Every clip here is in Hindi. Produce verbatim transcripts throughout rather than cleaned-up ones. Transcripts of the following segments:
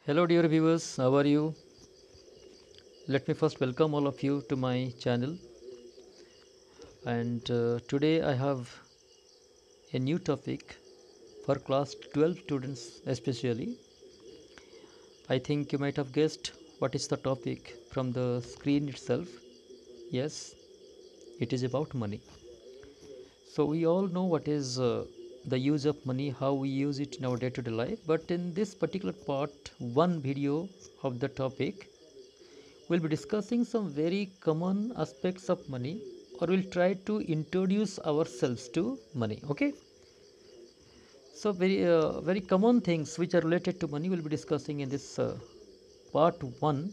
Hello dear viewers, how are you? Let me first welcome all of you to my channel. And uh, today I have a new topic for class twelve students especially. I think you might have guessed what is the topic from the screen itself. Yes, it is about money. So we all know what is uh, the use of money, how we use it in our day-to-day life. But in this particular part one video of the topic, we'll be discussing some very common aspects of money, or we'll try to introduce ourselves to money. Okay, so very uh, very common things which are related to money we'll be discussing in this uh, part one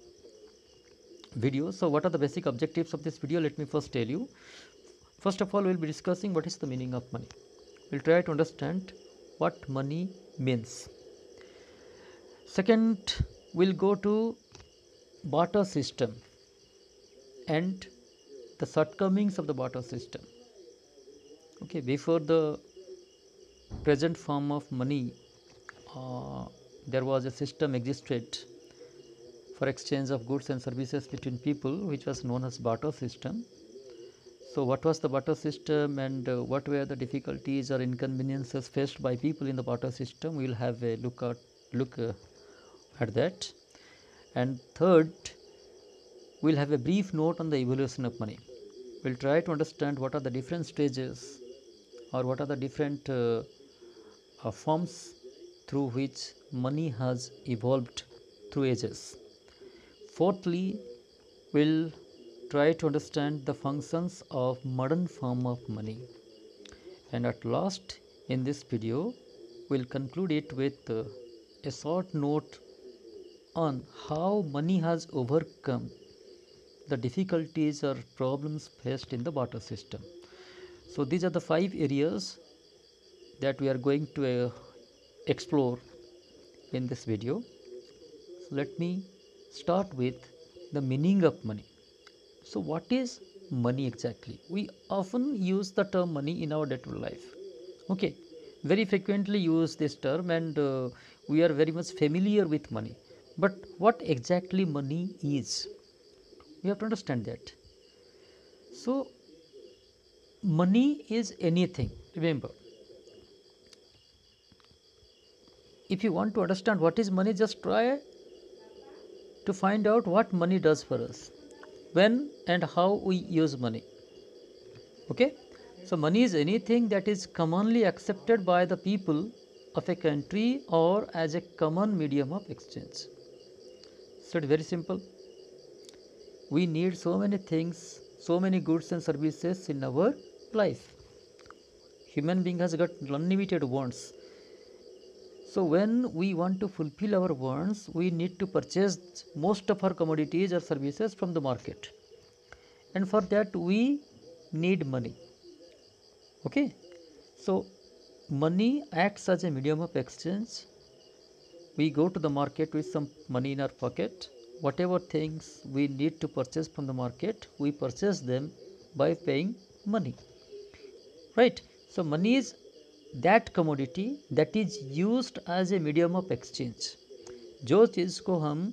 video. So what are the basic objectives of this video? Let me first tell you. First of all, we'll be discussing what is the meaning of money. We'll try to understand what money means. Second, we'll go to barter system and the shortcomings of the barter system. Okay, before the present form of money, uh, there was a system existed for exchange of goods and services between people, which was known as barter system. So what was the barter system, and uh, what were the difficulties or inconveniences faced by people in the barter system? We will have a look at look uh, at that. And third, we'll have a brief note on the evolution of money. We'll try to understand what are the different stages, or what are the different uh, uh, forms through which money has evolved through ages. Fourthly, we'll try to understand the functions of modern form of money. And at last, in this video, we'll conclude it with uh, a short note on how money has overcome the difficulties or problems faced in the barter system. So these are the five areas that we are going to uh, explore in this video. So let me start with the meaning of money. So what is money exactly? We often use the term money in our day-to-day life. Okay, very frequently use this term, and uh, we are very much familiar with money. But what exactly money is? We have to understand that. So money is anything. Remember, if you want to understand what is money, just try to find out what money does for us, when and how we use money. Okay, so money is anything that is commonly accepted by the people of a country or as a common medium of exchange. So it's very simple. We need so many things, so many goods and services in our life. Human being has got unlimited wants. So when we want to fulfill our wants, we need to purchase most of our commodities or services from the market, and for that we need money. Okay, so money acts as a medium of exchange. We go to the market with some money in our pocket. Whatever things we need to purchase from the market, we purchase them by paying money, right? So money is that commodity that is used as a medium of exchange. जो चीज़ को हम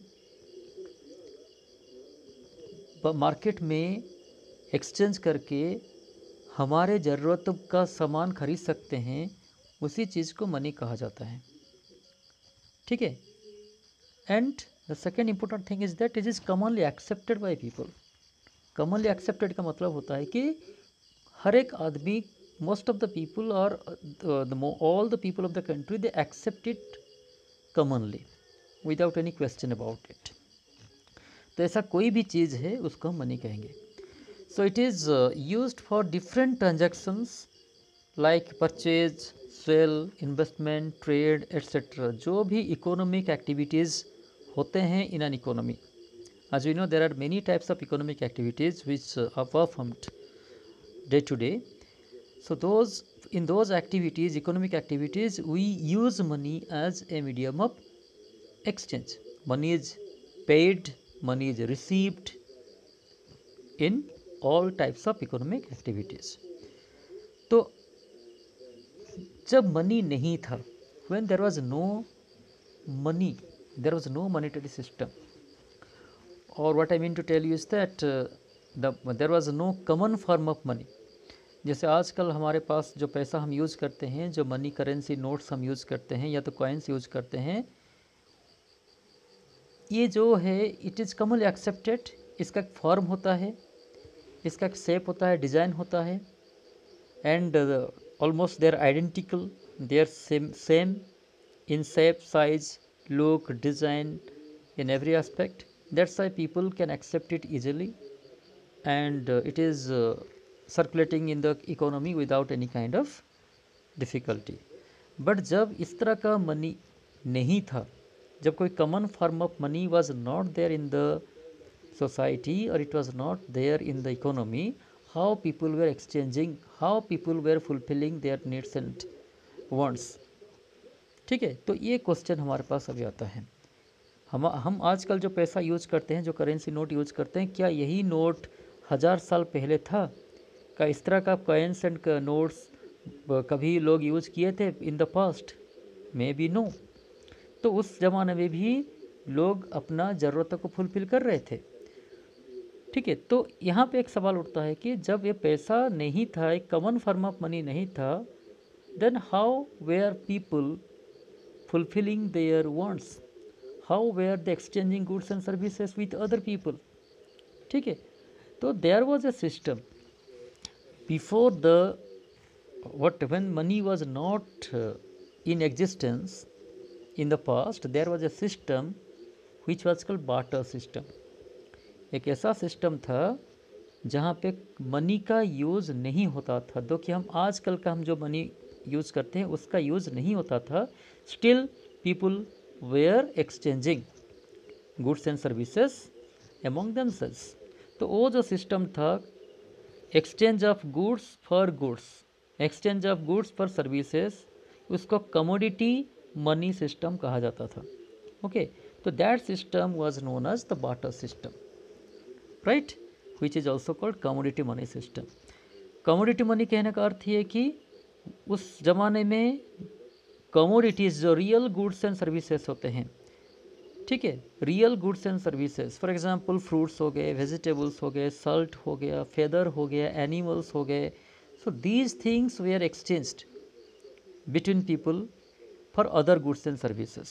मार्केट में एक्सचेंज करके हमारे ज़रूरत का सामान खरीद सकते हैं, उसी चीज़ को मनी कहा जाता है. ठीक है. And the second important thing is that it is commonly accepted by people. Commonly accepted का मतलब होता है कि हर एक आदमी, most of the people or uh, the all the people of the country, they accept it commonly without any question about it. तो ऐसा कोई भी चीज़ है उसको हम मनी कहेंगे. So it is uh, used for different transactions like purchase, sell, investment, trade, et cetera. जो भी economic activities होते हैं in an economy. As we know, there are many types of economic activities which uh, are performed day to day. So those in those activities, economic activities, we use money as a medium of exchange. Money is paid, money is received in all types of economic activities. तो जब money नहीं था, when there was no money there was no monetary system, or what I mean to tell you is that uh, the there was no common form of money. जैसे आजकल हमारे पास जो पैसा हम यूज़ करते हैं, जो मनी करेंसी नोट्स हम यूज़ करते हैं या तो कॉइन्स यूज़ करते हैं, ये जो है इट इज़ कमनली एक्सेप्टेड। इसका एक फॉर्म होता है, इसका एक शेप होता है, डिज़ाइन होता है, and almost they are identical, they are same same in shape, size, look, design, in every aspect. That's why people can accept it easily, and uh, it is uh, circulating in the economy without any kind of difficulty. But जब इस तरह का मनी नहीं था, जब कोई common form of money was not there in the society or it was not there in the economy, how people were exchanging, how people were fulfilling their needs and wants. ठीक है, तो ये क्वेश्चन हमारे पास अभी आता है। हम हम आजकल जो पैसा यूज़ करते हैं, जो करेंसी नोट यूज़ करते हैं, क्या यही नोट हज़ार साल पहले था? क्या इस तरह का कॉइन्स एंड नोट्स कभी लोग यूज़ किए थे in the past? Maybe no. तो उस ज़माने में भी लोग अपना ज़रूरतों को फुलफिल कर रहे थे। ठीक है, तो यहाँ पे एक सवाल उठता है कि जब ये पैसा नहीं था, एक कॉमन फॉर्म ऑफ मनी नहीं था, then how were people fulfilling their wants? How were they exchanging goods and services with other people? ठीक है, तो there was a system before the what when money was not uh, in existence in the past, there was a system which was called barter system. एक ऐसा सिस्टम था जहाँ पे मनी का यूज़ नहीं होता था। दो कि हम आजकल का हम जो मनी यूज़ करते हैं उसका यूज़ नहीं होता था, still people were exchanging goods and services among themselves. तो वो जो सिस्टम था, exchange of goods for goods, exchange of goods for services, उसको कमोडिटी मनी सिस्टम कहा जाता था। ओके, तो that system was known as the barter system, right, which is also called commodity money system. Commodity money कहने का अर्थ ये कि उस ज़माने में कमोडिटीज़ जो रियल गुड्स एंड सर्विसेज होते हैं, ठीक है, real goods and services, for example fruits हो गए, वेजिटेबल्स हो गए, सल्ट हो गया, फेदर हो गया, एनिमल्स हो गए, so these things were exchanged between people for other goods and services.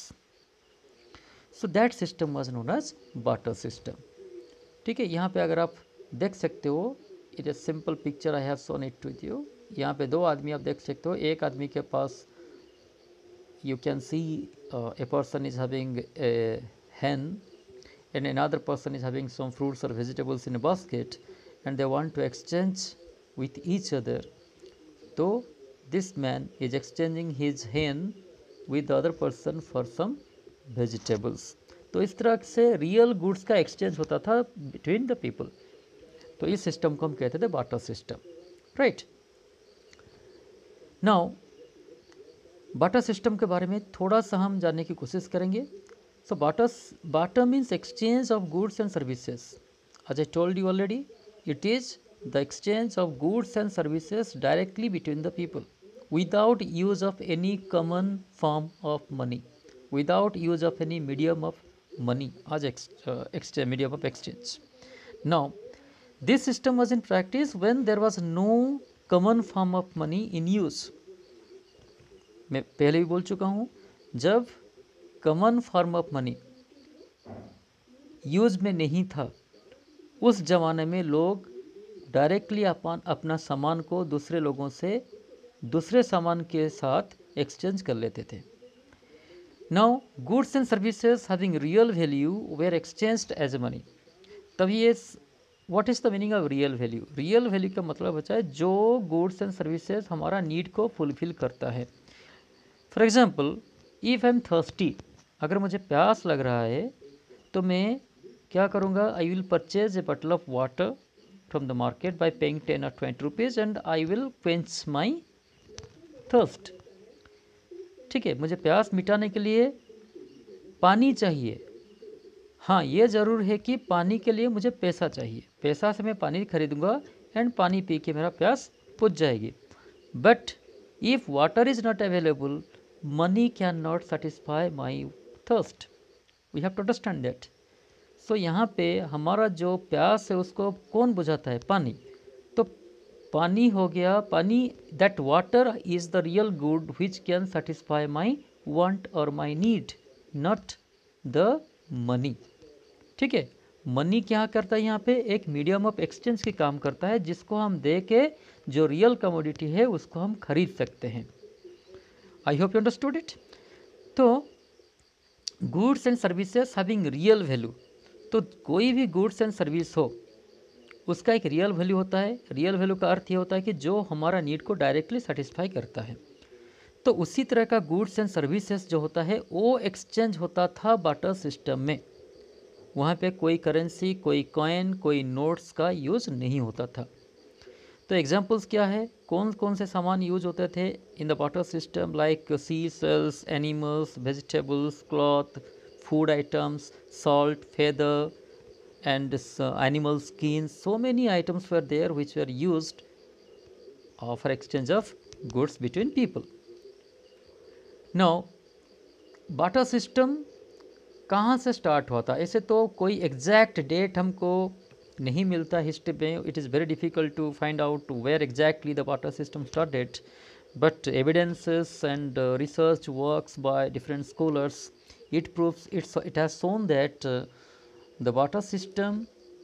So that system was known as barter system. ठीक है, यहाँ पे अगर आप देख सकते हो, it is simple picture, I have shown it with you. यहाँ पे दो आदमी आप देख सकते हो, एक आदमी के पास you can see uh, a person is having a hen and another person is having some fruits or vegetables in a basket and they want to exchange with each other. So this man is exchanging his hen with the other person for some vegetables. तो इस तरह से रियल गुड्स का एक्सचेंज होता था बिटवीन द पीपल। तो इस सिस्टम को हम कहते थे barter system, right. Now barter system के बारे में थोड़ा सा हम जानने की कोशिश करेंगे। So barter barter means exchange of goods and services. As I told you already, it is the exchange of goods and services directly between the people without use of any common form of money, without use of any medium of money as exchange, medium of exchange. Now this system was in practice when there was no common form of money in use. मैं पहले भी बोल चुका हूँ, जब common form of money use में नहीं था, उस ज़माने में लोग डायरेक्टली अपन अपना सामान को दूसरे लोगों से दूसरे सामान के साथ एक्सचेंज कर लेते थे। Now goods and services having real value were exchanged as money. तभी ये what is the meaning of real value? Real value का मतलब होता है जो गुड्स एंड सर्विसेज हमारा नीड को फुलफिल करता है। For example, if I am thirsty, अगर मुझे प्यास लग रहा है तो मैं क्या करूँगा? I will purchase a bottle of water from the market by paying ten और twenty rupees and I will quench my thirst. ठीक है, मुझे प्यास मिटाने के लिए पानी चाहिए। हाँ, ये ज़रूर है कि पानी के लिए मुझे पैसा चाहिए, पैसा से मैं पानी खरीदूँगा एंड पानी पी के मेरा प्यास बुझ जाएगी। But if water is not available, money cannot satisfy my thirst. We have to understand that. So यहाँ पे हमारा जो प्यास है उसको कौन बुझाता है? पानी। तो पानी हो गया, पानी, that water is the real good which can satisfy my want और my need, not the money. ठीक है, मनी क्या करता है यहाँ पे? एक मीडियम ऑफ एक्सचेंज की काम करता है, जिसको हम दे के जो रियल कमोडिटी है उसको हम खरीद सकते हैं। I hope you understood it. तो goods and services having real value, तो कोई भी गुड्स एंड सर्विस हो उसका एक रियल वैल्यू होता है। रियल वैल्यू का अर्थ ये होता है कि जो हमारा नीड को डायरेक्टली सेटिस्फाई करता है। तो उसी तरह का गुड्स एंड सर्विसेज जो होता है वो एक्सचेंज होता था बार्टर सिस्टम में। वहाँ पे कोई करेंसी, कोई कॉइन, कोई नोट्स का यूज़ नहीं होता था। तो एग्जांपल्स क्या है? कौन कौन से सामान यूज होते थे in the barter system? Like sea shells, animals, vegetables, cloth, food items, salt, feather and uh, animal skins. So many items were there which were used uh, for exchange of goods between people. Now barter system कहाँ से स्टार्ट हुआ था? ऐसे तो कोई एग्जैक्ट डेट हमको नहीं मिलता हिस्ट्री में। It is very difficult to find out where exactly the barter system started, but evidences and research works by different scholars, it proves it's it has shown that the barter system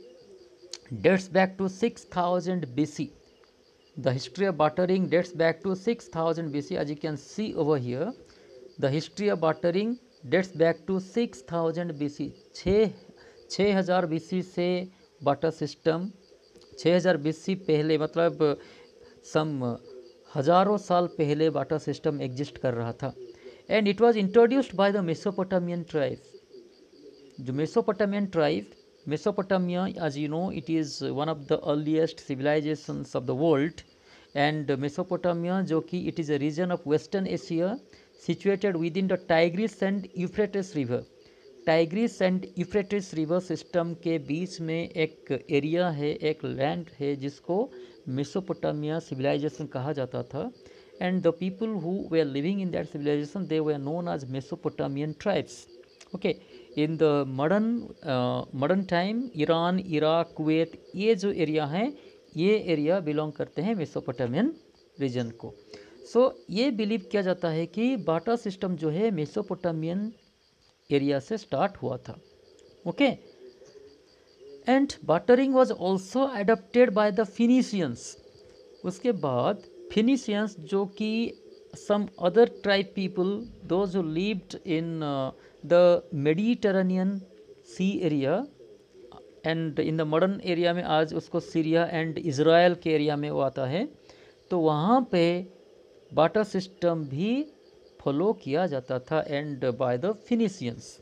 dates back to six thousand B C. The history of bartering dates back to six thousand B C. As you can see over here, the history of bartering dates back to six thousand B C. छः हज़ार बी सी से बार्टर सिस्टम, छः हज़ार बी सी पहले, मतलब सम हज़ारों साल पहले बार्टर सिस्टम एग्जिस्ट कर रहा था। And it was introduced by the Mesopotamian tribe. जो Mesopotamian tribe, Mesopotamia, as you know, it is one of the earliest civilizations of the world, and Mesopotamia जो कि it is a region of Western Asia situated within the Tigris and Euphrates river. Tigris and Euphrates river system के बीच में एक एरिया है, एक लैंड है जिसको मेसोपोटामिया सिविलाइजेशन कहा जाता था। And the people who were living in that civilisation they were known as Mesopotamian tribes. Okay, in the modern modern time Iran, Iraq, Kuwait, ये जो एरिया हैं ये एरिया बिलोंग करते हैं मेसोपोटामियन रीजन को। सो so, ये बिलीव किया जाता है कि बार्टर सिस्टम जो है मेसोपोटामियन एरिया से स्टार्ट हुआ था। Okay, and bartering was also adopted by the Phoenicians. उसके बाद फिनिशियंस जो कि some other tribe people, those who lived in uh, the Mediterranean sea area and in the modern area में आज उसको सीरिया एंड इज़राइल के एरिया में वो आता है, तो वहाँ पे बार्टर सिस्टम भी फॉलो किया जाता था and by the Phoenicians.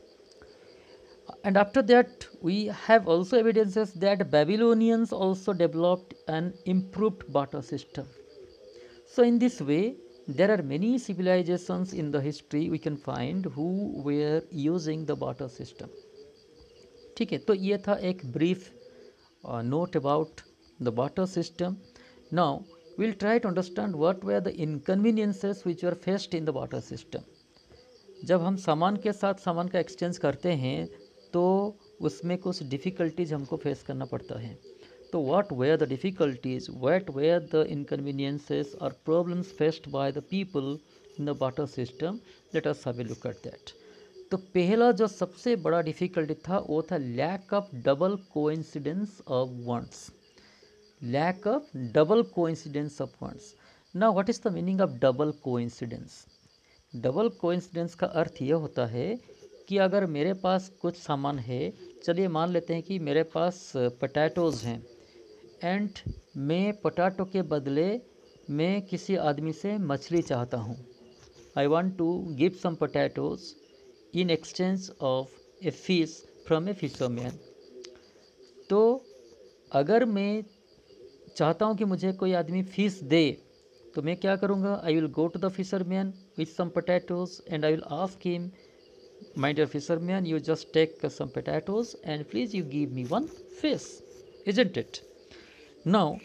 And after that we have also evidences that Babylonians also developed an improved barter system. So in this way there are many civilizations in the history we can find who were using the barter system. ठीक है, तो ये था एक brief uh, note about the barter system. Now we'll try to understand what were the inconveniences which were faced in the barter system. जब हम सामान के साथ सामान का एक्सचेंज करते हैं तो उसमें कुछ डिफ़िकल्टीज हमको फेस करना पड़ता है। तो what were the difficulties, what were the inconveniences or problems faced by the people in the barter system? Let us have a look at that. तो पहला जो सबसे बड़ा डिफ़िकल्टी था वो था lack of double coincidence of wants. Lack of double coincidence of wants. Now what is the meaning of double coincidence? Double coincidence का अर्थ ये होता है कि अगर मेरे पास कुछ सामान है, चलिए मान लेते हैं कि मेरे पास पोटैटोज़ हैं एंड मैं पोटैटो के बदले मैं किसी आदमी से मछली चाहता हूँ। I want to give some potatoes in exchange of a fish from a fisherman. तो अगर मैं चाहता हूँ कि मुझे कोई आदमी फ़िश दे तो मैं क्या करूँगा? I will go to the fisherman with some potatoes and I will ask him, my dear fisherman, you just take uh, some potatoes and please you give me one fish, isn't it? Now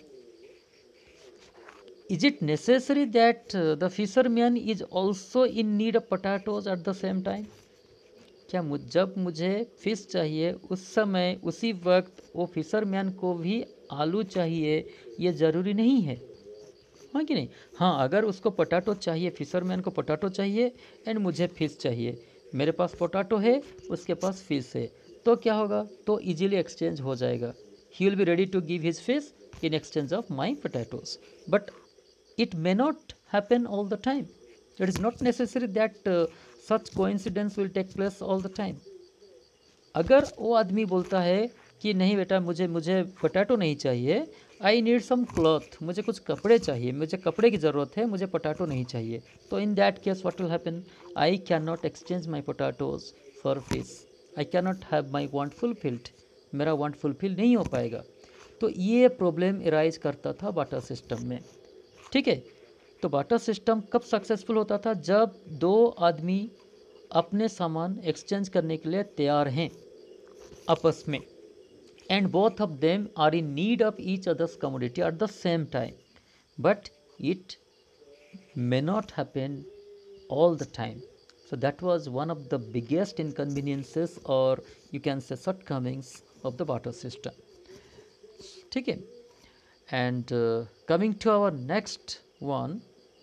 is it necessary that uh, the fisherman is also in need of potatoes at the same time? क्या मुझ जब मुझे फ़िश चाहिए उस समय उसी वक्त वो फिशरमैन को भी आलू चाहिए, ये ज़रूरी नहीं है, हाँ कि नहीं? हाँ, अगर उसको पोटैटो चाहिए, फिशरमैन को पोटैटो चाहिए एंड मुझे फ़िश चाहिए, मेरे पास पोटैटो है, उसके पास फ़िश है, तो क्या होगा? तो इजीली एक्सचेंज हो जाएगा। He will be ready to give his fish in exchange of my potatoes, but it may not happen all the time. It is not necessary that uh, such coincidence will take place all the time. अगर वो आदमी बोलता है कि नहीं बेटा मुझे मुझे पोटैटो नहीं चाहिए, आई नीड सम क्लॉथ, मुझे कुछ कपड़े चाहिए, मुझे कपड़े की ज़रूरत है, मुझे पोटैटो नहीं चाहिए, तो in that case what will happen? I can not exchange my potatoes for fish, I can not have my want fulfilled, मेरा वांट फुलफिल नहीं हो पाएगा। तो ये प्रॉब्लम अराइज करता था बाटा सिस्टम में, ठीक है। तो बाटा सिस्टम कब सक्सेसफुल होता था? जब दो आदमी अपने सामान एक्सचेंज करने के लिए तैयार हैं आपस में, and both of them are in need of each others commodity at the same time, but it may not happen all the time. So that was one of the biggest inconveniences और you can say shortcomings of the barter system, ठीक है। And coming to our next one,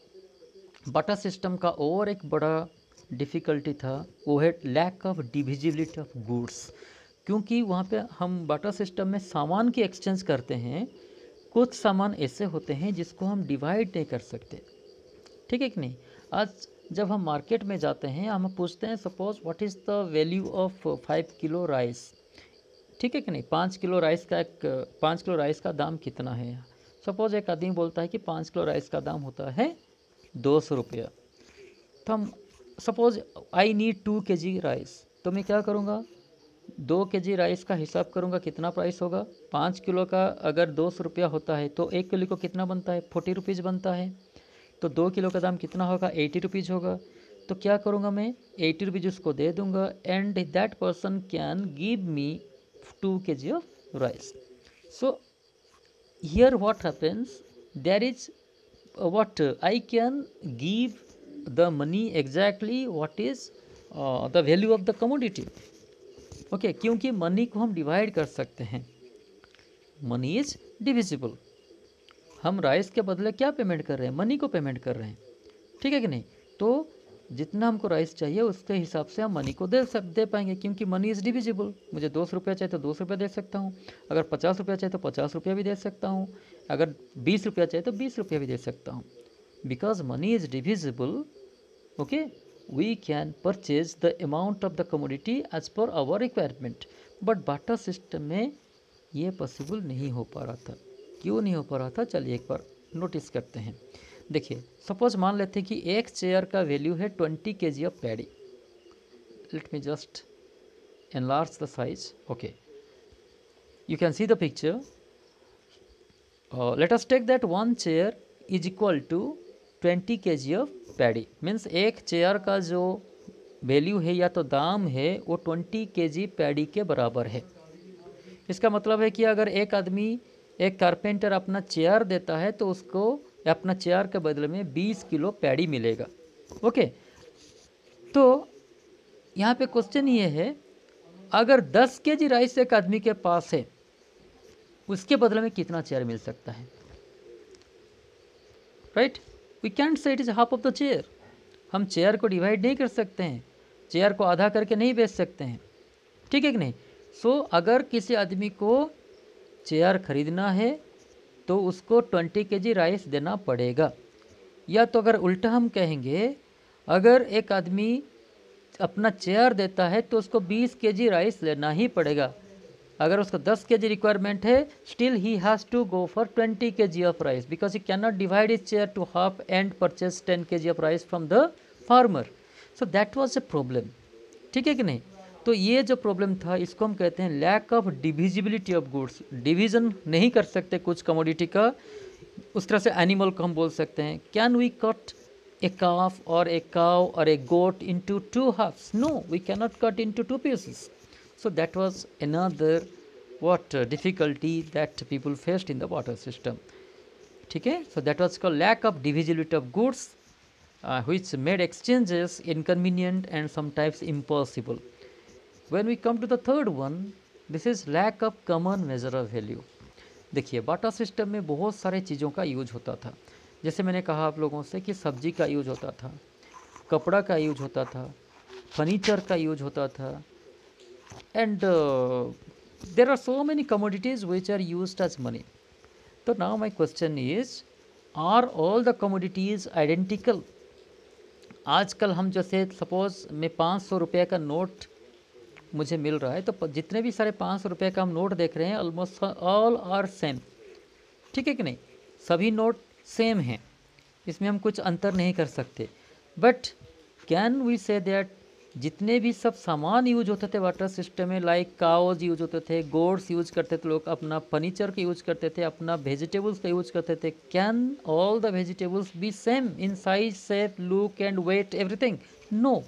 barter system का और एक बड़ा डिफ़िकल्टी था, वो है lack of divisibility of goods. क्योंकि वहाँ पे हम बाटा सिस्टम में सामान की एक्सचेंज करते हैं, कुछ सामान ऐसे होते हैं जिसको हम डिवाइड नहीं कर सकते, ठीक है कि नहीं। आज जब हम मार्केट में जाते हैं, हम पूछते हैं suppose what is the value of five kilo rice, ठीक है कि नहीं। पाँच किलो राइस का एक पाँच किलो राइस का दाम कितना है? सपोज एक आदमी बोलता है कि पाँच किलो राइस का दाम होता है दो सौ रुपया, तो हम suppose I need to K G rice, तो मैं क्या करूँगा? दो के जी राइस का हिसाब करूँगा, कितना प्राइस होगा? पाँच किलो का अगर दो सौ रुपया होता है तो एक किलो को कितना बनता है? फोर्टी रुपीज़ बनता है। तो दो किलो का दाम कितना होगा? एटी रुपीज़ होगा। तो क्या करूँगा मैं? एटी रुपीज़ उसको दे दूँगा and that person can give me two K G of rice. So here what happens, there is uh, what uh, I can give the money exactly what is uh, the value of the commodity, okay, क्योंकि मनी को हम डिवाइड कर सकते हैं, मनी इज डिविजिबल। हम राइस के बदले क्या पेमेंट कर रहे हैं? मनी को पेमेंट कर रहे हैं, ठीक है कि नहीं। तो जितना हमको राइस चाहिए उसके हिसाब से हम मनी को दे सक दे पाएंगे, क्योंकि मनी इज़ डिविजिबल। मुझे दो सौ रुपया चाहिए तो दो सौ रुपया दे सकता हूँ, अगर पचास रुपया चाहिए तो पचास रुपया भी दे सकता हूँ, अगर बीस रुपया चाहिए तो बीस रुपया भी दे सकता हूँ। Because money is divisible, okay, we can purchase the amount of the commodity as per our requirement. But barter system में ये पॉसिबल नहीं हो पा रहा था। क्यों नहीं हो पा रहा था? चलिए एक बार नोटिस करते हैं। देखिए, सपोज मान लेते हैं कि एक चेयर का वैल्यू है twenty K G of paddy. Let me just enlarge the size, okay, you can see the picture. Let us take that one chair is equal to twenty K G of paddy. Means एक चेयर का जो वैल्यू है या तो दाम है वो ट्वेंटी के जी पैडी के बराबर है। इसका मतलब है कि अगर एक आदमी, एक कारपेंटर अपना चेयर देता है तो उसको अपना चेयर के बदले में बीस किलो पैडी मिलेगा, ओके। तो यहाँ पे क्वेश्चन ये है, अगर दस के जी राइस एक आदमी के पास है, उसके बदले में कितना चेयर मिल सकता है? Right, we can't say it is half of the chair. हम चेयर को डिवाइड नहीं कर सकते हैं, चेयर को आधा करके नहीं बेच सकते हैं, ठीक है कि नहीं। सो so, अगर किसी आदमी को चेयर खरीदना है तो उसको ट्वेंटी के जी राइस देना पड़ेगा। या तो अगर उल्टा हम कहेंगे, अगर एक आदमी अपना चेयर देता है तो उसको बीस के जी राइस लेना ही पड़ेगा। अगर उसको दस के जी रिक्वायरमेंट है, still he has to go for twenty K G of rice, because he can not divide is chair to half and purchase ten K G of rice from the farmer. So that was a problem, ठीक है कि नहीं। तो ये जो प्रॉब्लम था, इसको हम कहते हैं lack of divisibility of goods. Division नहीं कर सकते कुछ कमोडिटी का। उस तरह से एनिमल को हम बोल सकते हैं, can we cut a calf or a cow or a goat into two halves? No, we can not cut into two pieces. So that was another what uh, difficulty that people faced in the water system. ठीक है, so that was called lack of divisibility of goods, uh, which made exchanges inconvenient and sometimes impossible. When we come to the third one, this is lack of common measure of value. देखिए बाटा सिस्टम में बहुत सारे चीज़ों का यूज होता था। जैसे मैंने कहा आप लोगों से कि सब्जी का यूज होता था, कपड़ा का यूज होता था, फर्नीचर का यूज होता था, and there are so many commodities which are used as money. तो now my question is, are all the commodities identical? आजकल हम जैसे सपोज मैं पाँच सौ रुपये का नोट मुझे मिल रहा है, तो जितने भी सारे पाँच सौ रुपये का हम नोट देख रहे हैं ऑलमोस्ट ऑल आर सेम, ठीक है कि नहीं? सभी नोट सेम हैं, इसमें हम कुछ अंतर नहीं कर सकते। But can we say that जितने भी सब सामान यूज होते थे वाटर सिस्टम में, लाइक काउज यूज होते थे, गोड्स यूज करते थे लोग, अपना फर्नीचर का यूज करते थे, अपना वेजिटेबल्स का यूज करते थे, can all the vegetables be same in size, shape, look and weight, everything? No,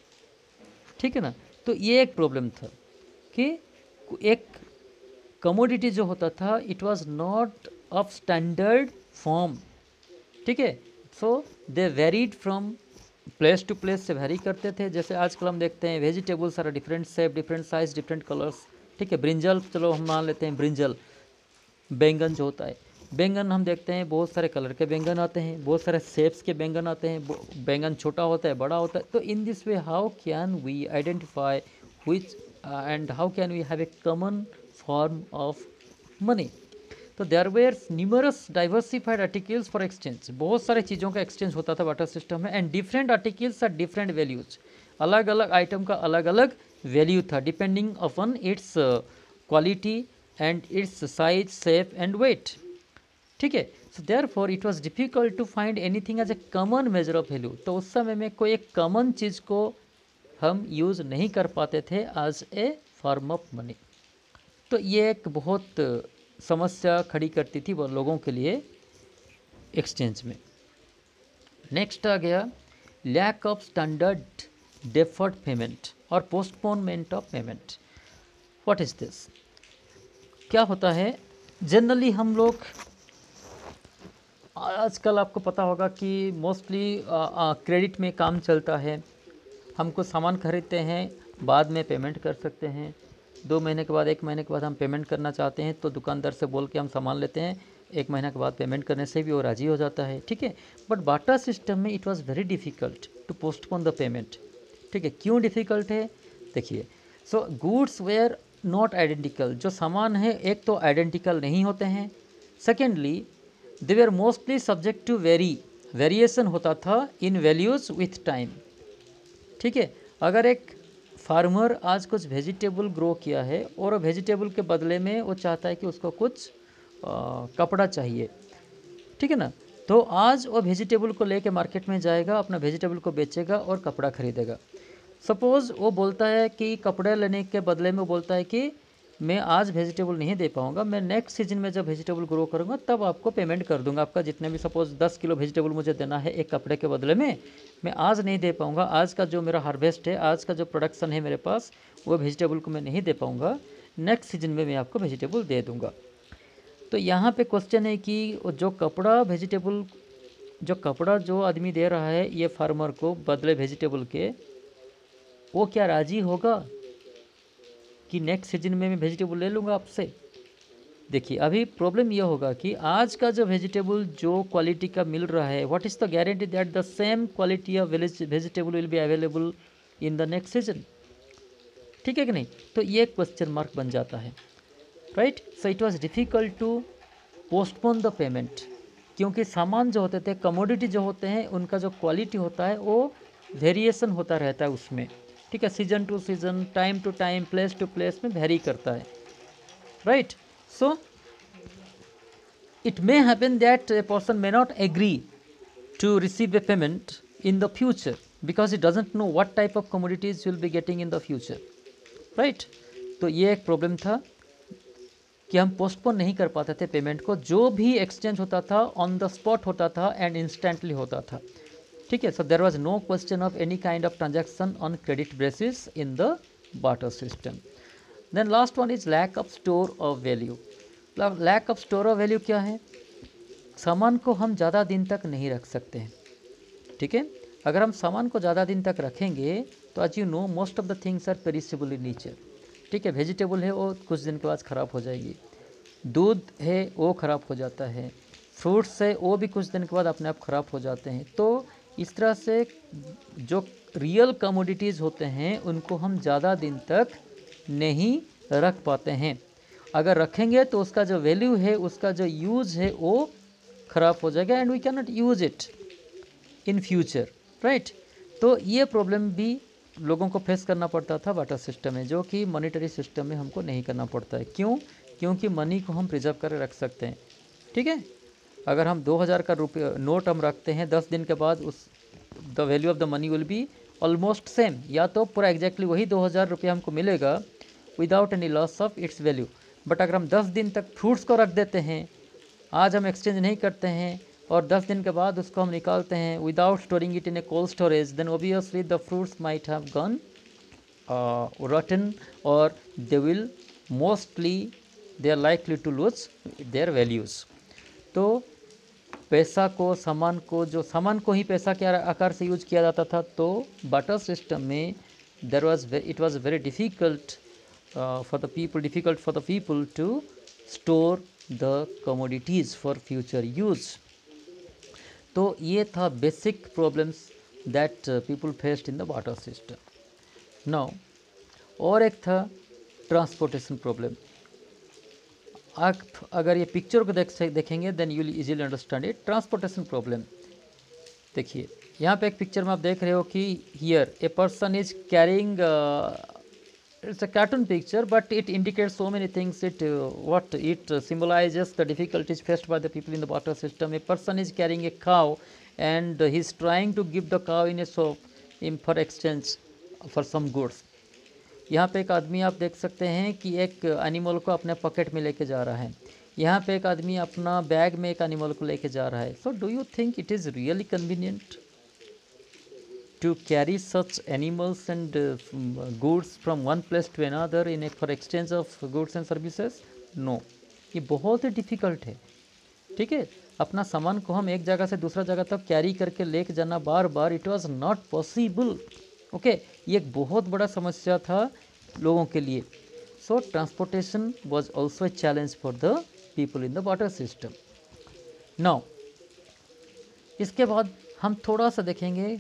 ठीक है ना? तो ये एक प्रॉब्लम था कि एक कमोडिटी जो होता था it was not of standard form, ठीक है? So they varied from place to place से वेरी करते थे। जैसे आजकल हम देखते हैं vegetables are different shape, different size, different colours, ठीक है? ब्रिंजल, चलो हम मान लेते हैं ब्रिंजल, बैंगन जो होता है, बैंगन हम देखते हैं बहुत सारे कलर के बैंगन आते हैं, बहुत सारे शेप्स के बैंगन आते हैं, बैंगन छोटा होता है, बड़ा होता है। तो in this way how can we identify which uh, and how can we have a common form of money? तो there were numerous diversified articles for exchange, बहुत सारे चीज़ों का एक्सचेंज होता था वाटर सिस्टम में, and different articles are different values, अलग अलग आइटम का अलग अलग वैल्यू था depending upon its quality and its size, shape and weight, ठीक है? So therefore it was difficult to find anything as a common measure of value. तो उस समय में कोई एक कॉमन चीज़ को हम यूज़ नहीं कर पाते थे as a form of money. तो ये एक बहुत समस्या खड़ी करती थी वो लोगों के लिए एक्सचेंज में। नेक्स्ट आ गया lack of standard deferred payment और postponement of payment. What is this? क्या होता है जनरली हम लोग आजकल, आपको पता होगा कि मोस्टली क्रेडिट में काम चलता है। हमको सामान खरीदते हैं, बाद में पेमेंट कर सकते हैं, दो महीने के बाद, एक महीने के बाद हम पेमेंट करना चाहते हैं तो दुकानदार से बोल के हम सामान लेते हैं, एक महीने के बाद पेमेंट करने से भी वो राज़ी हो जाता है, ठीक है? बट बाटा सिस्टम में it was very difficult to postpone the payment, ठीक है? क्यों डिफ़िकल्ट है? देखिए, so goods were not identical, जो सामान है एक तो आइडेंटिकल नहीं होते हैं, secondly they were mostly subject to vary, variation होता था इन वैल्यूज़ विथ टाइम, ठीक है? अगर एक फार्मर आज कुछ वेजिटेबल ग्रो किया है और वेजिटेबल के बदले में वो चाहता है कि उसको कुछ आ, कपड़ा चाहिए, ठीक है ना? तो आज वो वेजिटेबल को लेके मार्केट में जाएगा, अपना वेजिटेबल को बेचेगा और कपड़ा खरीदेगा। सपोज़ वो बोलता है कि कपड़े लेने के बदले में वो बोलता है कि मैं आज वेजिटेबल नहीं दे पाऊँगा, मैं नेक्स्ट सीजन में जब वेजिटेबल ग्रो करूँगा तब आपको पेमेंट कर दूँगा, आपका जितने भी सपोज़ दस किलो वेजिटेबल मुझे देना है एक कपड़े के बदले में, मैं आज नहीं दे पाऊँगा, आज का जो मेरा हार्वेस्ट है, आज का जो प्रोडक्शन है मेरे पास, वो वेजिटेबल को मैं नहीं दे पाऊँगा, नेक्स्ट सीजन में मैं आपको वेजिटेबल दे दूँगा। तो यहाँ पे क्वेश्चन है कि जो कपड़ा वेजिटेबल जो कपड़ा जो आदमी दे रहा है ये फार्मर को बदले वेजिटेबल के, वो क्या राज़ी होगा कि नेक्स्ट सीजन में मैं वेजिटेबल ले लूँगा आपसे? देखिए, अभी प्रॉब्लम ये होगा कि आज का जो वेजिटेबल जो क्वालिटी का मिल रहा है, what is the guarantee that the same quality of vegetable will be available in the next season, ठीक है कि नहीं? तो ये क्वेश्चन मार्क बन जाता है, right? So it was difficult to postpone the payment, क्योंकि सामान जो होते थे, कमोडिटी जो होते हैं, उनका जो क्वालिटी होता है वो वेरिएशन होता रहता है उसमें, ठीक है? Season to season, time to time, place to place में वेरी करता है, right? So it may happen that a person may not agree to receive a payment in the future because it doesn't know what type of commodities will be getting in the future, right? तो ये एक प्रॉब्लम था कि हम पोस्टपोन नहीं कर पाते थे पेमेंट को, जो भी एक्सचेंज होता था ऑन द स्पॉट होता था एंड इंस्टेंटली होता था, ठीक है? So there was no question of any kind of transaction on credit basis in the barter system. Then last one is lack of store of value. Lack of store of value क्या है? सामान को हम ज़्यादा दिन तक नहीं रख सकते हैं, ठीक है? अगर हम सामान को ज़्यादा दिन तक रखेंगे तो तो आज you know most of the things are perishable in nature, ठीक है। वेजिटेबल है वो कुछ दिन के बाद ख़राब हो जाएगी, दूध है वो ख़राब हो जाता है, फ्रूट्स है वो भी कुछ दिन के बाद अपने आप ख़राब हो जाते हैं। तो इस तरह से जो रियल कमोडिटीज़ होते हैं उनको हम ज़्यादा दिन तक नहीं रख पाते हैं। अगर रखेंगे तो उसका जो वैल्यू है, उसका जो यूज़ है वो ख़राब हो जाएगा and we can not use it in future, right. तो ये प्रॉब्लम भी लोगों को फेस करना पड़ता था वाटर सिस्टम में, जो कि मॉनेटरी सिस्टम में हमको नहीं करना पड़ता है। क्यों? क्योंकि मनी को हम प्रिजर्व कर रख सकते हैं, ठीक है। अगर हम दो हज़ार का रुपये नोट हम रखते हैं, दस दिन के बाद उस the value of the money will be almost same, या तो पूरा एग्जैक्टली वही दो हज़ार रुपये हमको मिलेगा without any loss of its value. But अगर हम दस दिन तक फ्रूट्स को रख देते हैं, आज हम एक्सचेंज नहीं करते हैं और दस दिन के बाद उसको हम निकालते हैं without storing it in a cold storage, then obviously the fruits might have gone rotten or they will mostly they are likely to lose their values। तो पैसा को, सामान को, जो सामान को ही पैसा के आकार से यूज किया जाता था, तो बाटर सिस्टम में there was it was very difficult for the people difficult for the people to store the commodities for future use. तो ये था basic problems that people faced in the water system. Now और एक था ट्रांसपोर्टेशन प्रॉब्लम। आप अगर ये पिक्चर को देख देखेंगे then you will easily understand it. Transportation problem देखिए, यहाँ पे एक पिक्चर में आप देख रहे हो कि here a person is carrying, it's a cartoon picture but it indicates so many things. It what it symbolises the difficulties faced by the people in the water system. A person is carrying a cow and he is trying to give the cow in a shop in for exchange for some goods. यहाँ पे एक आदमी आप देख सकते हैं कि एक एनिमल को अपने पॉकेट में लेके जा रहा है। यहाँ पे एक आदमी अपना बैग में एक एनिमल को लेके जा रहा है। So do you think it is really convenient to carry such animals and goods from one place to another in a for exchange of goods and services? No, ये बहुत ही डिफ़िकल्ट है, ठीक है। अपना सामान को हम एक जगह से दूसरा जगह तक कैरी करके लेके जाना बार बार, it was not possible, okay okay, ये एक बहुत बड़ा समस्या था लोगों के लिए। So transportation was also a challenge for the people in the water system. Now इसके बाद हम थोड़ा सा देखेंगे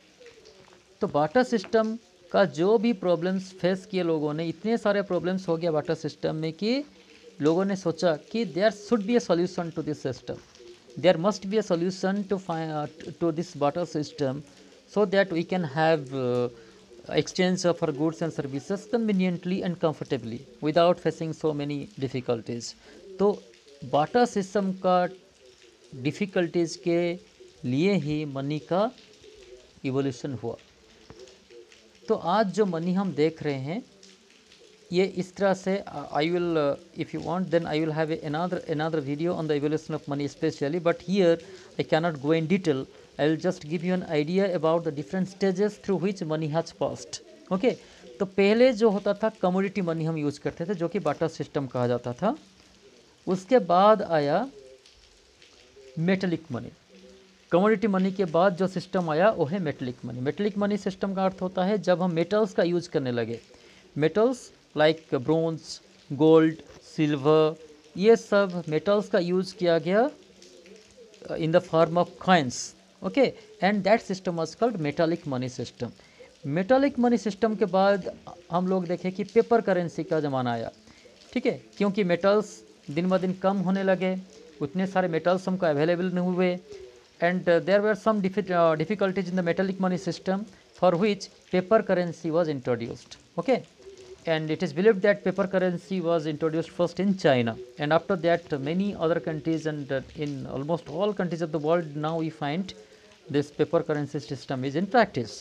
तो वाटर सिस्टम का जो भी प्रॉब्लम्स फेस किए लोगों ने, इतने सारे प्रॉब्लम्स हो गया वाटर सिस्टम में कि लोगों ने सोचा कि there should be a solution to this system, there must be a solution to to this water system so that we can have uh, exchange of our goods and services conveniently and comfortably without facing so many difficulties। तो वाटर सिस्टम का डिफ़िकल्टीज़ के लिए ही मनी का इवोल्यूशन हुआ। तो आज जो मनी हम देख रहे हैं ये इस तरह से, I will if you want then I will have another another video on the evolution of money especially, but here I cannot go in detail। I will just give you an idea about the different stages through which money has passed, okay। तो पहले जो होता था कमोडिटी मनी हम यूज़ करते थे, जो कि बाटर सिस्टम कहा जाता था। उसके बाद आया मेटलिक मनी। कमोडिटी मनी के बाद जो सिस्टम आया वो है metallic money. Metallic money system का अर्थ होता है जब हम मेटल्स का यूज़ करने लगे। Metals like bronze, gold, silver, ये सब मेटल्स का यूज़ किया गया in the form of coins, okay, and that system was called metallic money system. Metallic money system के बाद हम लोग देखें कि पेपर करेंसी का ज़माना आया, ठीक है, क्योंकि मेटल्स दिन ब दिन कम होने लगे, उतने सारे मेटल्स हमको अवेलेबल नहीं हुए, and there were some difficulties in the metallic money system for which paper currency was introduced, okay. And it is believed that paper currency was introduced first in China, and after that many other countries, and uh, in almost all countries of the world now we find this paper currency system is in practice।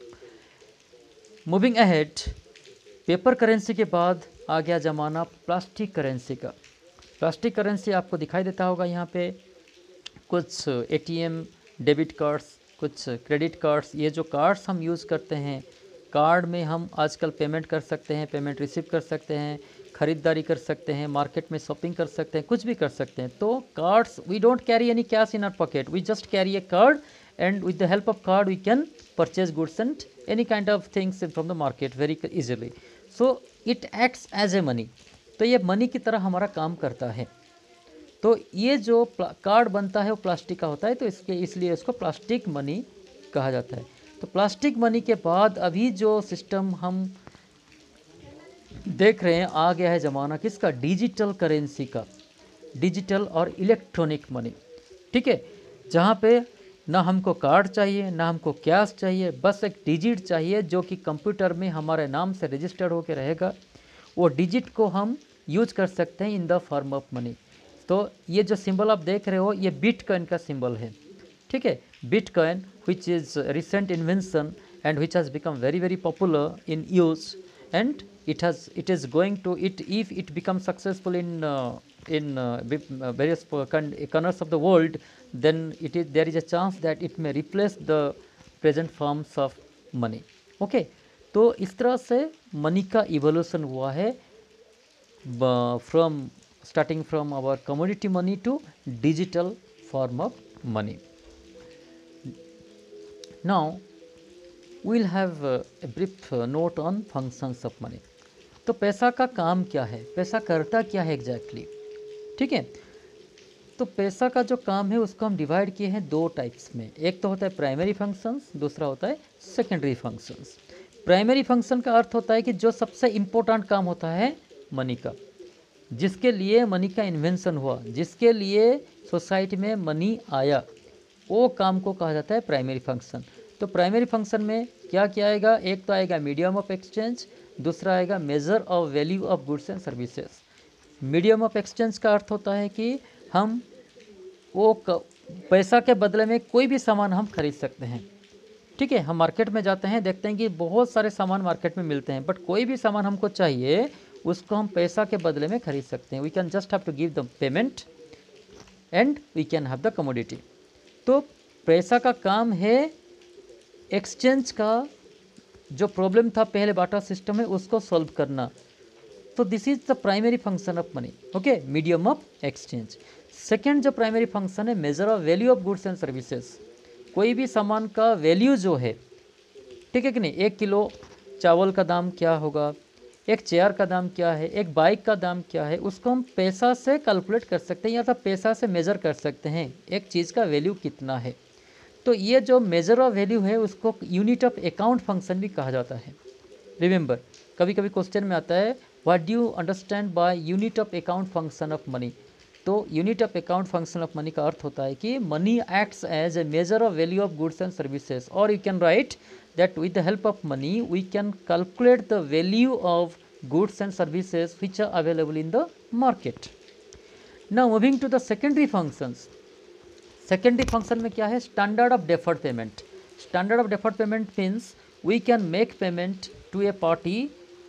Moving ahead, paper currency के बाद आ गया ज़माना प्लास्टिक करेंसी का। प्लास्टिक करेंसी आपको दिखाई देता होगा यहाँ पे कुछ एटीएम, डेबिट कार्ड्स, कुछ क्रेडिट कार्ड्स। ये जो कार्ड्स हम यूज़ करते हैं, कार्ड में हम आजकल पेमेंट कर सकते हैं, पेमेंट रिसीव कर सकते हैं, ख़रीदारी कर सकते हैं, मार्केट में शॉपिंग कर सकते हैं, कुछ भी कर सकते हैं। तो cards, we don't carry any cash in our pocket, we just carry a card and with the help of card we can purchase goods and any kind of things from the market very easily. So it acts as a money. तो ये मनी की तरह हमारा काम करता है. तो ये जो कार्ड बनता है वो प्लास्टिक का होता है, तो इसके इसलिए इसको प्लास्टिक मनी कहा जाता है. तो प्लास्टिक मनी के बाद अभी जो सिस्टम हम देख रहे हैं आ गया है ज़माना किसका, डिजिटल करेंसी का, डिजिटल और इलेक्ट्रॉनिक मनी. ठीक है, जहाँ पे ना हमको कार्ड चाहिए ना हमको कैश चाहिए, बस एक डिजिट चाहिए जो कि कंप्यूटर में हमारे नाम से रजिस्टर्ड होकर रहेगा. वो डिजिट को हम यूज कर सकते हैं in the form of money. तो ये जो सिंबल आप देख रहे हो ये बिटकॉइन का सिंबल है. ठीक है, bitcoin which is recent invention and which has become very very popular in use and it has it is going to it if it becomes successful in uh, in uh, various corners of the world, then it is there is a chance that it may replace the present forms of money. okay, तो इस तरह से मनी का इवोल्यूशन हुआ है from starting from our commodity money to digital form of money. Now we'll have a brief note on functions of money. तो पैसा का काम क्या है, पैसा करता क्या है एग्जैक्टली exactly? ठीक है, तो पैसा का जो काम है उसको हम डिवाइड किए हैं दो टाइप्स में. एक तो होता है प्राइमरी फंक्शंस, दूसरा होता है सेकेंडरी फंक्शंस. प्राइमरी फंक्शन का अर्थ होता है कि जो सबसे इम्पोर्टेंट काम होता है मनी का, जिसके लिए मनी का इन्वेंशन हुआ, जिसके लिए सोसाइटी में मनी आया, वो काम को कहा जाता है प्राइमरी फंक्शन. तो प्राइमरी फंक्शन में क्या क्या आएगा, एक तो आएगा मीडियम ऑफ एक्सचेंज, दूसरा आएगा measure of value of goods and services. Medium of exchange का अर्थ होता है कि हम वो पैसा के बदले में कोई भी सामान हम खरीद सकते हैं. ठीक है, हम मार्केट में जाते हैं, देखते हैं कि बहुत सारे सामान मार्केट में मिलते हैं, बट कोई भी सामान हमको चाहिए उसको हम पैसा के बदले में खरीद सकते हैं. We can just have to give the payment and we can have the commodity. तो पैसा का काम है एक्सचेंज का जो प्रॉब्लम था पहले बाटा सिस्टम में उसको सॉल्व करना. तो this is the primary function of money. Okay, medium of exchange. Second जो प्राइमरी फंक्शन है measure of value of goods and services. कोई भी सामान का वैल्यू जो है, ठीक है कि नहीं, एक किलो चावल का दाम क्या होगा, एक चेयर का दाम क्या है, एक बाइक का दाम क्या है, उसको हम पैसा से कैलकुलेट कर सकते हैं या तो पैसा से मेज़र कर सकते हैं एक चीज़ का वैल्यू कितना है. तो ये जो मेजर ऑफ वैल्यू है उसको यूनिट ऑफ अकाउंट फंक्शन भी कहा जाता है. रिमेंबर, कभी कभी क्वेश्चन में आता है what do you understand by unit of account function of money. तो unit of account function of money का अर्थ होता है कि money acts as a measure of value of goods and services, और you can write that with the help of money we can calculate the value of goods and services which are available in the market. Now moving to the secondary functions. Secondary function में क्या है, standard of deferred payment. Standard of deferred payment means we can make payment to a party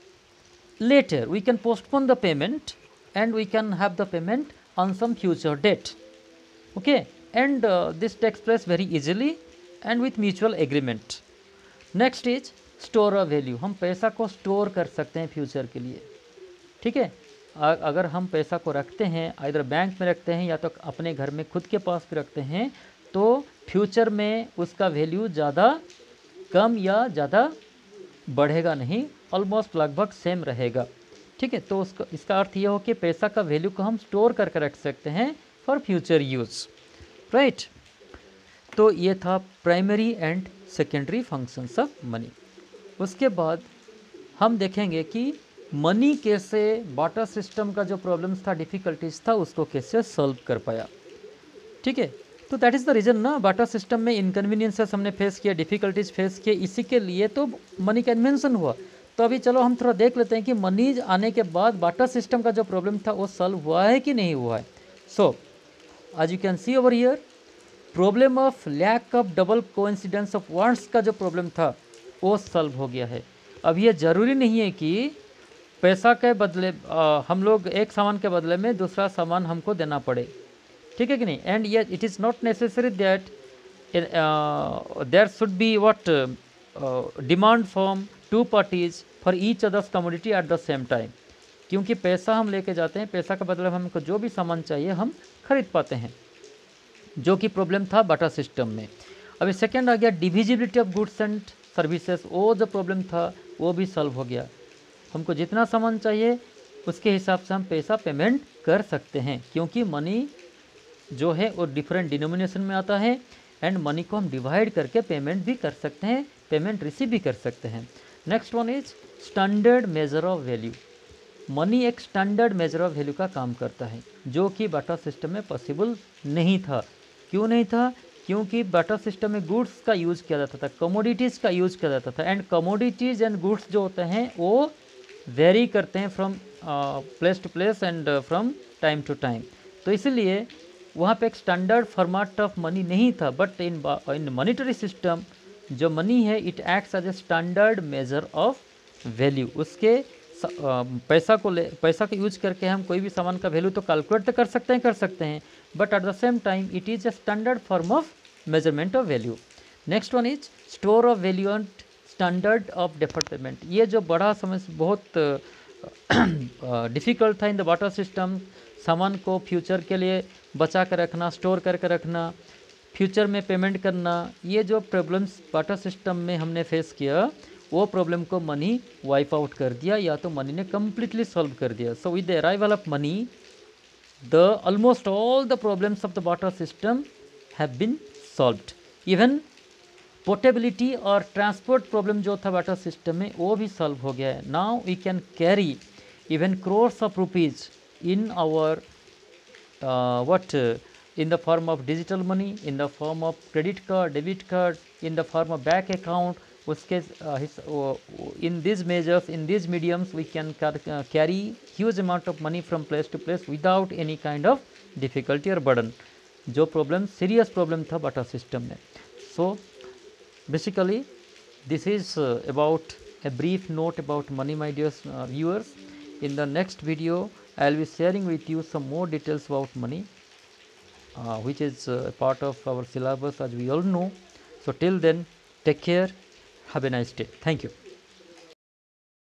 later, we can postpone the payment and we can have the payment on some future date. Okay, and uh, this takes place very easily and with mutual agreement. Next is store of value. हम पैसा को स्टोर कर सकते हैं फ्यूचर के लिए. ठीक है, अगर हम पैसा को रखते हैं इधर बैंक में रखते हैं या तो अपने घर में खुद के पास भी रखते हैं, तो फ्यूचर में उसका वैल्यू ज़्यादा कम या ज़्यादा बढ़ेगा नहीं, ऑलमोस्ट लगभग सेम रहेगा. ठीक है, तो उसका इसका अर्थ ये हो कि पैसा का वैल्यू को हम स्टोर करके रख सकते हैं फॉर फ्यूचर यूज़. राइट, तो ये था primary and secondary functions of money. उसके बाद हम देखेंगे कि मनी कैसे बाटा सिस्टम का जो प्रॉब्लम्स था, डिफ़िकल्टीज था, उसको कैसे सॉल्व कर पाया. ठीक है, तो दैट इज़ द रीज़न ना, बाटा सिस्टम में इनकन्वीनियंसेस हमने फेस किया, डिफ़िकल्टीज फेस किए, इसी के लिए तो मनी का इन्वेंशन हुआ. तो अभी चलो हम थोड़ा देख लेते हैं कि मनी आने के बाद बाटा सिस्टम का जो प्रॉब्लम था वो सॉल्व हुआ है कि नहीं हुआ है. सो आज you can see over here, problem of lack of double coincidence of wants का जो प्रॉब्लम था वो सॉल्व हो गया है. अब ये ज़रूरी नहीं है कि पैसा के बदले आ, हम लोग एक सामान के बदले में दूसरा सामान हमको देना पड़े. ठीक है कि नहीं, एंड ये it is not necessary that there should be what demand from two parties for each others commodity at the same time. क्योंकि पैसा हम लेके जाते हैं, पैसा के बदले में हमको जो भी सामान चाहिए हम खरीद पाते हैं, जो कि प्रॉब्लम था बाटा सिस्टम में. अभी सेकेंड आ गया divisibility of goods and services, वो जो प्रॉब्लम था वो भी सॉल्व हो गया। हमको जितना सामान चाहिए उसके हिसाब से हम पैसा पेमेंट कर सकते हैं, क्योंकि मनी जो है वो डिफरेंट डिनोमिनेशन में आता है एंड मनी को हम डिवाइड करके पेमेंट भी कर सकते हैं, पेमेंट रिसीव भी कर सकते हैं। Next one is standard measure of value. Money एक स्टैंडर्ड मेजर ऑफ वैल्यू का काम करता है, जो कि बाटा सिस्टम में पॉसिबल नहीं था। क्यों नहीं था? क्योंकि बाटा सिस्टम में गुड्स का यूज़ किया जाता था, कमोडिटीज़ का यूज़ किया जाता था, एंड कमोडिटीज़ एंड गुड्स जो होते हैं वो वेरी करते हैं from place to place and from time to time. तो इसलिए वहाँ पे एक स्टैंडर्ड फॉर्मेट ऑफ मनी नहीं था। But in in monetary system जो मनी है it acts as a standard measure of value. उसके पैसा को ले पैसा का यूज करके हम कोई भी सामान का वैल्यू तो कैलकुलेट तो कर सकते हैं कर सकते हैं but at the same time it is a standard form of measurement of value. Next one is store of value and standard of deferred payment. ये जो बड़ा समस्या बहुत डिफ़िकल्ट था इन द वाटर सिस्टम, सामान को फ्यूचर के लिए बचा कर रखना, स्टोर करके रखना, फ्यूचर में पेमेंट करना, ये जो प्रॉब्लम्स वाटर सिस्टम में हमने फेस किया वो प्रॉब्लम को मनी वाइप आउट कर दिया, या तो मनी ने कम्प्लीटली सॉल्व कर दिया। So with the arrival of money the almost all the problems of the water system have been solved. Even portability और ट्रांसपोर्ट प्रॉब्लम जो था वाटर सिस्टम में वो भी सॉल्व हो गया है। Now we can carry even crores of rupees in our uh, what uh, in the form of digital money, in the form of credit card, debit card, in the form of bank account. उसके uh, his, uh, in these measures, in these mediums we can car uh, carry huge amount of money from place to place without any kind of difficulty or burden, जो problem serious problem था वाटर सिस्टम में। So basically this is uh, about a brief note about money, my dear uh, viewers. In the next video I will be sharing with you some more details about money, uh, which is uh, a part of our syllabus as we all know. So till then, take care, have a nice day. Thank you.